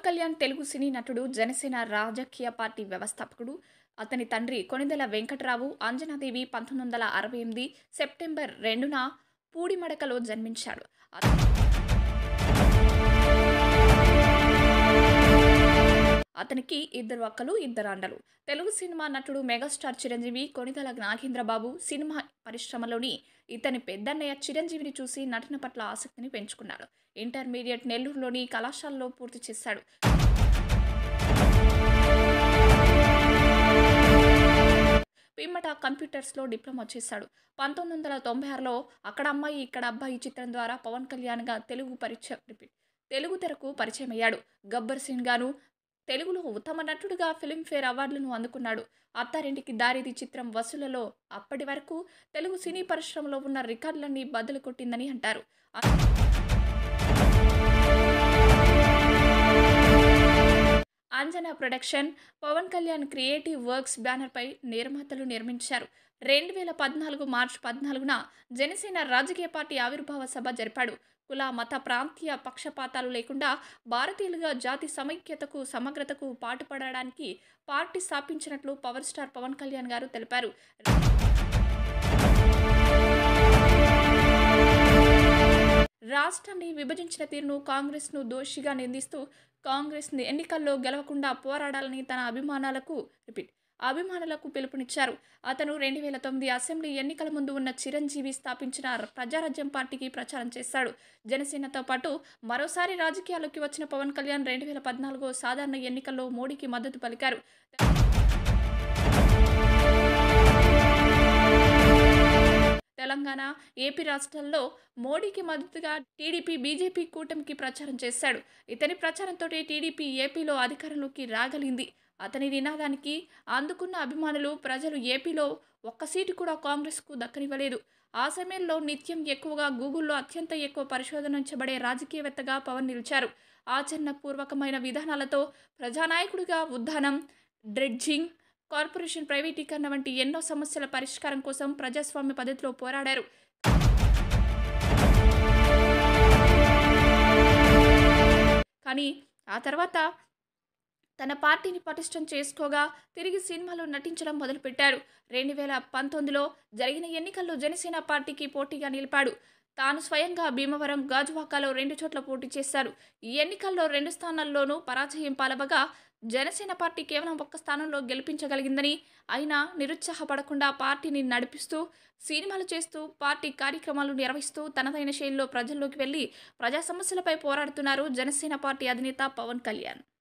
కళ్యాణ్ తెలుగు సినీ నటుడు, జనసేన రాజకీయ పార్టీ వ్యవస్థాపకుడు. అతని తండ్రి కొణిదెల వెంకట్రావు, అంజనాదేవి 1968 సెప్టెంబర్ 2న పూడిమడకలో జన్మించాడు. అతనికి ఇద్దరు అక్కలు, ఇద్దరు అన్నలు. తెలుగు సినిమా నటుడు మెగాస్టార్ చిరంజీవి, కొణిదెల నాగేంద్రబాబు సినిమా పరిశ్రమలోని ఇతని పెద్దన్నయ్య చిరంజీవిని చూసి నటన పట్ల ఆసక్తిని పెంచుకున్నాడు. ఇంటర్మీడియట్ నెల్లూరులోని కళాశాలలో పూర్తి చేశాడు. పిమ్మట కంప్యూటర్స్లో డిప్లొమా చేశాడు. 1996లో అక్కడ అమ్మాయి ఇక్కడ అబ్బాయి చిత్రం ద్వారా పవన్ కళ్యాణ్గా తెలుగు తెరకు పరిచయమయ్యాడు. గబ్బర్ సింగ్ గాను తెలుగులో ఉత్తమ నటుడుగా ఫిల్మ్ఫేర్ అవార్డులను అందుకున్నాడు. అత్తారింటికి దారిది చిత్రం వసూళ్లలో అప్పటి వరకు తెలుగు సినీ పరిశ్రమలో ఉన్న రికార్డులన్నీ బద్దలు కొట్టిందని అంటారు. Anjana production, Pawan Kalyan creative works బ్యానర్పై నిర్మాతలు నిర్మించారు. 2014 మార్చి 14న జనసేన రాజకీయ పార్టీ ఆవిర్భావ సభ జరిపాడు. కుల, మత, ప్రాంతీయ పక్షపాతాలు లేకుండా భారతీయులుగా జాతి సమైక్యతకు, సమగ్రతకు పాటుపడడానికి పార్టీ స్థాపించినట్లు పవర్ స్టార్ పవన్ కళ్యాణ్ గారు తెలిపారు. రాష్ట్రాన్ని విభజించిన తీరును కాంగ్రెస్ను దోషిగా నిందిస్తూ కాంగ్రెస్ ఎన్నికల్లో గెలవకుండా పోరాడాలని తన అభిమానులకు పిలుపునిచ్చారు. అతను 2009 అసెంబ్లీ ఎన్నికల ముందు ఉన్న చిరంజీవి స్థాపించిన ప్రజారాజ్యం పార్టీకి ప్రచారం చేశాడు. జనసేనతో పాటు మరోసారి రాజకీయాల్లోకి వచ్చిన పవన్ కళ్యాణ్ 2014 సాధారణ ఎన్నికల్లో మోడీకి మద్దతు పలికారు. తెలంగాణ, ఏపీ రాష్ట్రాల్లో మోడీకి మద్దతుగా టీడీపీ, బీజేపీ కూటమికి ప్రచారం చేశాడు. ఇతని ప్రచారంతో టీడీపీ ఏపీలో అధికారంలోకి రాగలిగింది. అతని నినాదానికి అందుకున్న అభిమానులు, ప్రజలు ఏపీలో ఒక్క సీటు కూడా కాంగ్రెస్కు దక్కనివ్వలేదు. ఆ సమయంలో నిత్యం ఎక్కువగా గూగుల్లో అత్యంత ఎక్కువ పరిశోధించబడే రాజకీయవేత్తగా పవన్ నిలిచారు. ఆచరణపూర్వకమైన విధానాలతో ప్రజానాయకుడిగా ఉద్దానం, డ్రెడ్జింగ్, కార్పొరేషన్ ప్రైవేటీకరణ వంటి ఎన్నో సమస్యల పరిష్కారం కోసం ప్రజాస్వామ్య పద్ధతిలో పోరాడారు. కానీ ఆ తర్వాత తన పార్టీని పటిష్టం చేసుకోగా తిరిగి సినిమాలో నటించడం మొదలుపెట్టారు. 2019లో జరిగిన ఎన్నికల్లో జనసేన పార్టీకి పోటీగా నిలిపాడు. తాను స్వయంగా భీమవరం, గాజువాకలో 2 చోట్ల పోటీ చేశారు. ఈ ఎన్నికల్లో 2 స్థానాల్లోనూ పరాజయం పాలవగా జనసేన పార్టీ కేవలం 1 స్థానంలో గెలిపించగలిగిందని, అయినా నిరుత్సాహపడకుండా పార్టీని నడిపిస్తూ, సినిమాలు చేస్తూ, పార్టీ కార్యక్రమాలు నిర్వహిస్తూ తనదైన శైలిలో ప్రజల్లోకి వెళ్లి ప్రజా సమస్యలపై పోరాడుతున్నారు జనసేన పార్టీ అధినేత పవన్ కళ్యాణ్.